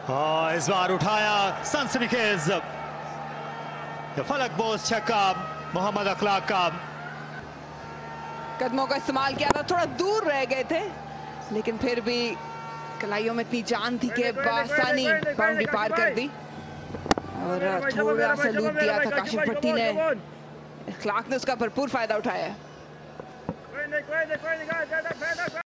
इस बार उठाया सनसनीखेज फलक बोस छक्का मोहम्मद अखलाक का। कदमों का इस्तेमाल किया था, थोड़ा दूर रह गए थे लेकिन फिर भी कलाइयों में इतनी जान थी कि आसानी बाउंड्री पार कर दी और थोड़ा सा लूप दिया था काशिफ भट्टी ने। अखलाक ने उसका भरपूर फायदा उठाया।